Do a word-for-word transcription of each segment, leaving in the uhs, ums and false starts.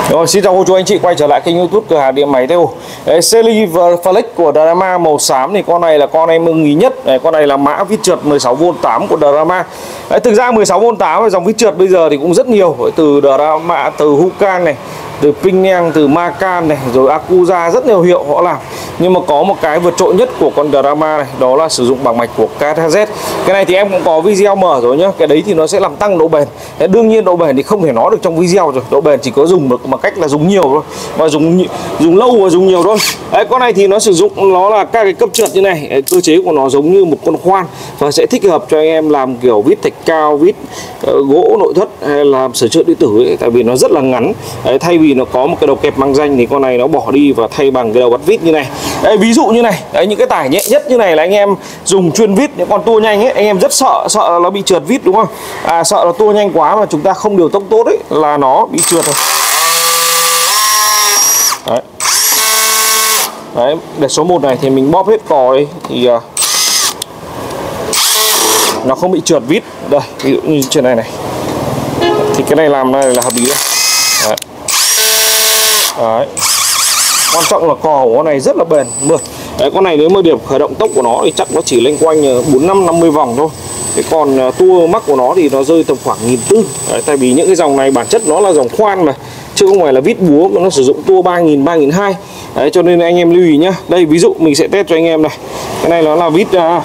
Rồi, xin chào cô chú anh chị quay trở lại kênh YouTube cửa hàng điện máy Theo. Series Flex của Drama màu xám thì con này là con em ưng ý nhất. Đấy, con này là mã vít trượt mười sáu vôn tám của Drama. Đấy, thực ra mười sáu vôn tám và dòng vít trượt bây giờ thì cũng rất nhiều, từ Drama, từ Hukan này, từ Pineng, từ Macan này, rồi Akuza, rất nhiều hiệu họ làm. Nhưng mà có một cái vượt trội nhất của con Drama này, đó là sử dụng bảng mạch của ca hát zét. Cái này thì em cũng có video mở rồi nhá. Cái đấy thì nó sẽ làm tăng độ bền. Đấy, đương nhiên độ bền thì không thể nói được trong video rồi. Độ bền chỉ có dùng được bằng cách là dùng nhiều thôi, và dùng dùng lâu và dùng nhiều thôi. Đấy, con này thì nó sử dụng nó là các cái cấp trượt như này. Đấy, cơ chế của nó giống như một con khoan và sẽ thích hợp cho anh em làm kiểu vít thạch cao, vít uh, gỗ nội thất hay làm sửa chữa điện tử ấy, tại vì nó rất là ngắn. Đấy, thay vì nó có một cái đầu kẹp mang danh thì con này nó bỏ đi và thay bằng cái đầu bắt vít như này. Đấy, ví dụ như này, đấy, những cái tải nhẹ nhất như này là anh em dùng chuyên vít, những con tua nhanh ấy, anh em rất sợ sợ nó bị trượt vít đúng không? À, sợ nó tua nhanh quá mà chúng ta không điều tốc tốt ấy là nó bị trượt rồi. Đấy. Đấy, để số một này thì mình bóp hết cò đi thì uh, nó không bị trượt vít. Đây, ví dụ như trên này này. Thì cái này làm này là hợp lý đấy. Đấy. Đấy. Quan trọng là cò của con này rất là bền, mượt. Đấy, con này nếu mà điểm khởi động tốc của nó thì chắc nó chỉ lên quanh bốn năm năm mươi vòng thôi. Cái còn tua mắc của nó thì nó rơi tầm khoảng nghìn tư. Đấy, tại vì những cái dòng này bản chất nó là dòng khoan mà, chứ không phải là vít búa, nó sử dụng tua ba nghìn, ba nghìn hai trăm. Đấy, cho nên anh em lưu ý nhá. Đây ví dụ mình sẽ test cho anh em này. Cái này nó là vít uh,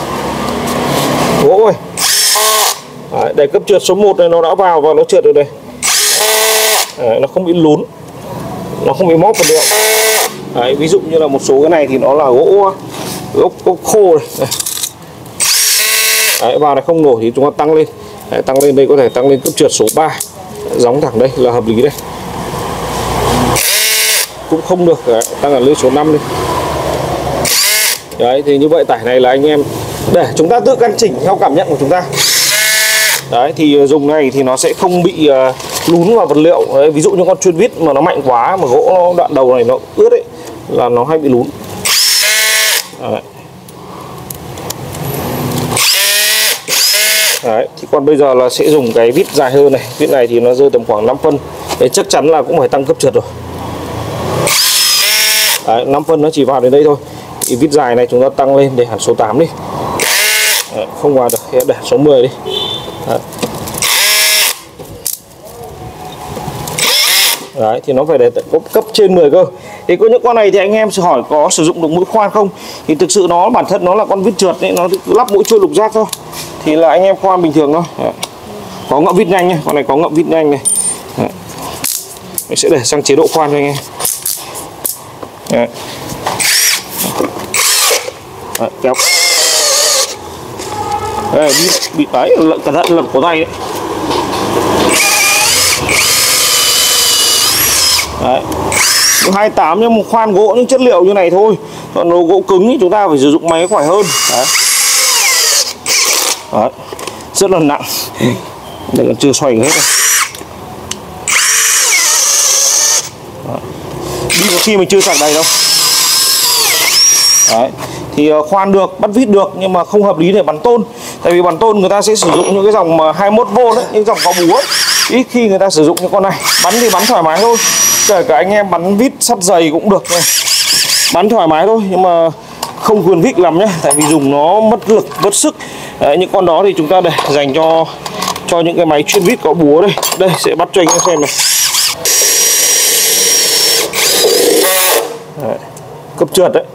gỗ rồi. Đấy, để cấp trượt số một này nó đã vào và nó trượt được đây. Đấy, nó không bị lún, nó không bị móc vật liệu. Đấy, ví dụ như là một số cái này thì nó là gỗ gỗ, gỗ khô này. Đây. Đấy, vào này không nổi thì chúng ta tăng lên. Đấy, tăng lên đây có thể tăng lên cấp trượt số ba. Gióng thẳng đây là hợp lý đây. Cũng không được. Đấy, tăng ở lên số năm đi. Đấy, thì như vậy tải này là anh em để chúng ta tự căn chỉnh theo cảm nhận của chúng ta. Đấy, thì dùng này thì nó sẽ không bị uh, lún vào vật liệu. Đấy, ví dụ như con chuyên vít mà nó mạnh quá mà gỗ nó, đoạn đầu này nó ướt ấy là nó hay bị lún. Đấy. Đấy, thì còn bây giờ là sẽ dùng cái vít dài hơn này. Vít này thì nó rơi tầm khoảng năm phân. Đấy, chắc chắn là cũng phải tăng cấp trượt rồi. Đấy, năm phân nó chỉ vào đến đây thôi. Thì vít dài này chúng ta tăng lên để hẳn số tám đi. Đấy, không vào được, để số mười đi. Đấy. Đấy, thì nó phải để cấp trên mười cơ. Thì có những con này thì anh em sẽ hỏi có sử dụng được mũi khoan không? Thì thực sự nó bản thân nó là con vít trượt ấy, nó lắp mũi trôi lục giác thôi. Thì là anh em khoan bình thường thôi. Đấy. Có ngậm vít nhanh này, con này có ngậm vít nhanh này. Đấy. Mình sẽ để sang chế độ khoan cho anh em. Đấy. Đấy, kéo. Đây, bị, bị đấy, cẩn thận lật cổ tay đấy. Đấy. hai mươi tám nhưng một khoan gỗ những chất liệu như này thôi. Còn đồ gỗ cứng thì chúng ta phải sử dụng máy khỏe hơn. Đấy. Đấy. Rất là nặng. Đây còn chưa xoay hết rồi. Đấy. Đi có khi mình chưa sạc đầy đâu. Đấy. Thì khoan được, bắt vít được nhưng mà không hợp lý để bắn tôn. Tại vì bắn tôn người ta sẽ sử dụng những cái dòng mà hai mươi mốt vôn đấy, những dòng có búa. Ít khi người ta sử dụng những con này. Bắn thì bắn thoải mái thôi. Kể cả anh em bắn vít sắt dày cũng được này. Bắn thoải mái thôi nhưng mà không quyền vít lắm nhé, tại vì dùng nó mất lực, mất sức. Đấy, những con đó thì chúng ta để dành cho cho những cái máy chuyên vít có búa đây. Đây sẽ bắt cho anh em xem này. Đấy, cấp trượt đấy.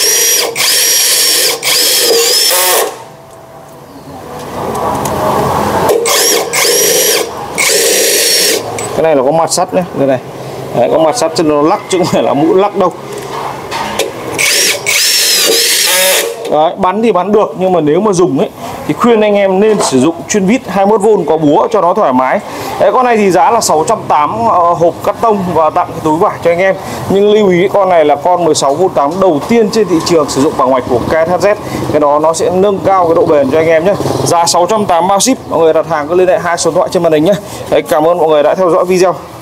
Cái này là có mặt sắt nhé, đây này. Đấy, có mặt sắt cho nó lắc chứ không phải là mũi lắc đâu. Đấy, bắn thì bắn được nhưng mà nếu mà dùng ấy thì khuyên anh em nên sử dụng chuyên vít hai mươi mốt vôn có búa cho nó thoải mái. Đấy, con này thì giá là sáu trăm tám mươi uh, hộp cắt tông và tặng cái túi vải cho anh em. Nhưng lưu ý con này là con mười sáu vôn tám đầu tiên trên thị trường sử dụng bảng mạch của ca hát zét. Cái đó nó sẽ nâng cao cái độ bền cho anh em nhé. Giá sáu trăm tám mươi bao ship. Mọi người đặt hàng cứ liên hệ hai số điện thoại trên màn hình nhé. Đấy, cảm ơn mọi người đã theo dõi video.